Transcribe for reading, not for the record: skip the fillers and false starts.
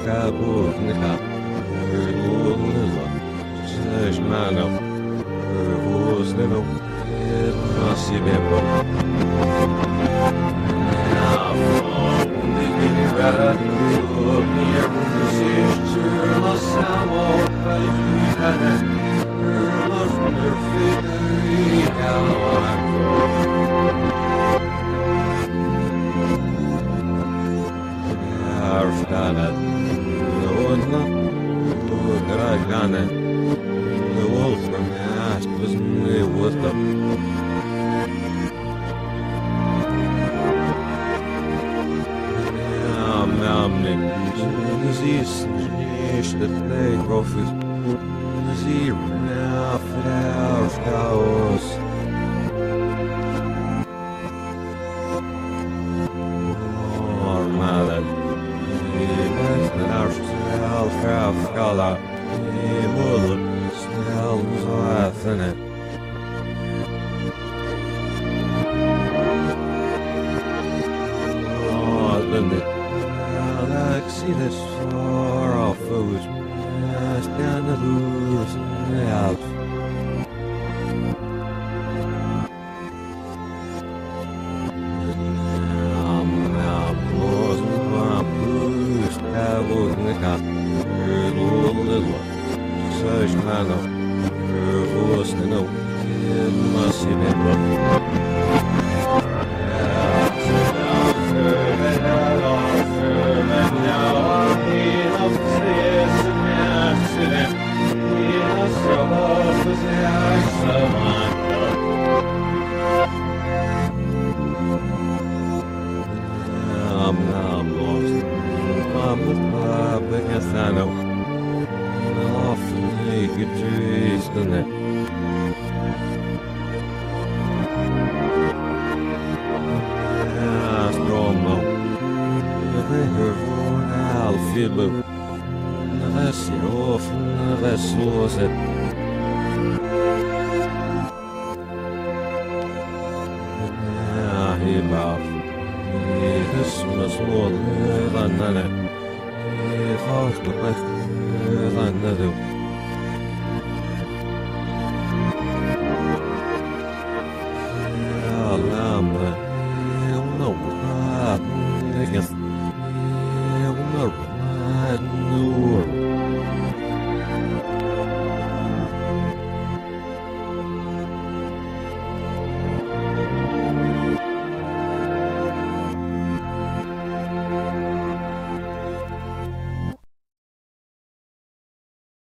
Kabulnika, Ulila, Sejmano, Uznino, Nasibembo. Arfgana, Lodna, Ludragana, the wolf from the ash was new with them. Namnik, disease, the plague profit, zero now for our house. Skala, Mullen, snel zathene. Alexis far off food, stand the loose out. Sejmano, Uznino, Nasibembo. I'm lost. I'm with Babigathano. Good trees, isn't it? Astromo, the river for Alfibu, the vessel off, the vessel was it. He bowed. This was more than that. He thought the best than that.